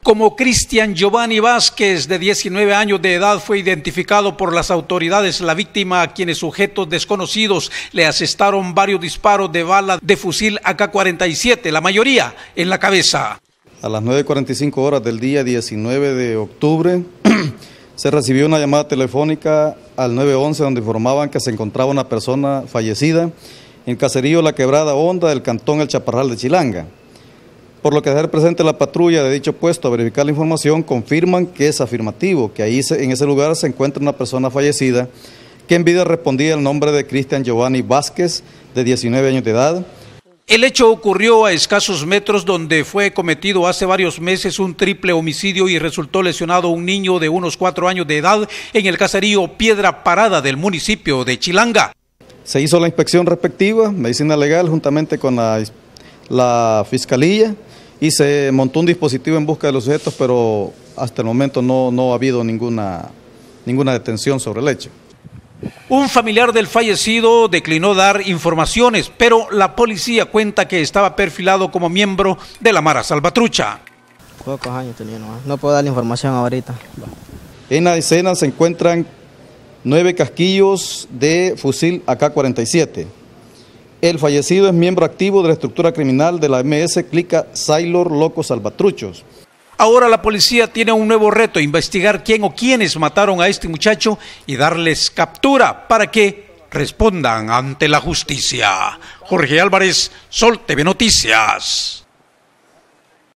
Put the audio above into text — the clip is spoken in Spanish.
Como Cristian Giovanni Vázquez, de 19 años de edad, fue identificado por las autoridades la víctima, a quienes sujetos desconocidos le asestaron varios disparos de bala de fusil AK-47, la mayoría en la cabeza. A las 9:45 horas del día 19 de octubre se recibió una llamada telefónica al 911 donde informaban que se encontraba una persona fallecida en caserío La Quebrada Honda del cantón El Chaparral de Chilanga. Por lo que hacer presente la patrulla de dicho puesto a verificar la información, confirman que es afirmativo, que ahí en ese lugar se encuentra una persona fallecida que en vida respondía el nombre de Cristian Giovanni Vázquez, de 19 años de edad. El hecho ocurrió a escasos metros donde fue cometido hace varios meses un triple homicidio y resultó lesionado un niño de unos 4 años de edad en el caserío Piedra Parada del municipio de Chilanga. Se hizo la inspección respectiva, medicina legal, juntamente con la fiscalía, y se montó un dispositivo en busca de los sujetos, pero hasta el momento no ha habido ninguna detención sobre el hecho. Un familiar del fallecido declinó dar informaciones, pero la policía cuenta que estaba perfilado como miembro de la Mara Salvatrucha. Pocos años tenía nomás, no puedo dar la información ahorita. En la escena se encuentran 9 casquillos de fusil AK-47. El fallecido es miembro activo de la estructura criminal de la MS Clica Sailor Locos Salvatruchos. Ahora la policía tiene un nuevo reto: investigar quién o quiénes mataron a este muchacho y darles captura para que respondan ante la justicia. Jorge Álvarez, Sol TV Noticias.